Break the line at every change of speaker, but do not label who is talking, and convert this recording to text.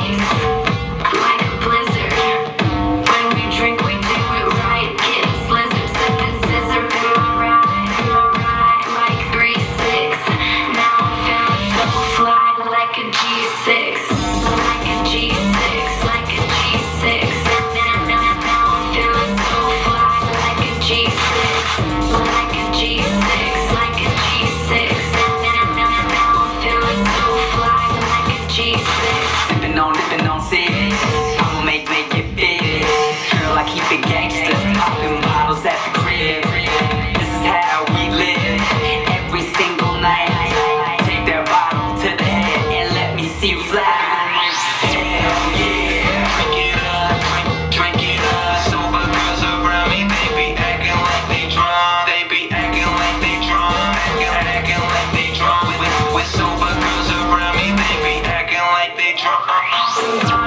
like a blizzard. When we drink, we do it right. Getting slizzard, sipping scissor. In my ride, like 3-6. Now I'm feeling so fly, like a G6. Like a G6, like a G6. Now I'm feeling so fly, like a G6. Like a G6, like a G6. Now I'm feeling so fly, like a G6.
Sippin' on six, I'ma make it big. Girl, I keep it gangsta, poppin' bottles at the crib. This is how we live, every single night. Take that bottle to the head and let me see you fly. Hell yeah,
Drink it up. Sober girls around me, they be acting like they drunk. They be acting like they drunk. Acting like they drunk. With sober girls around me, they be acting like they drunk.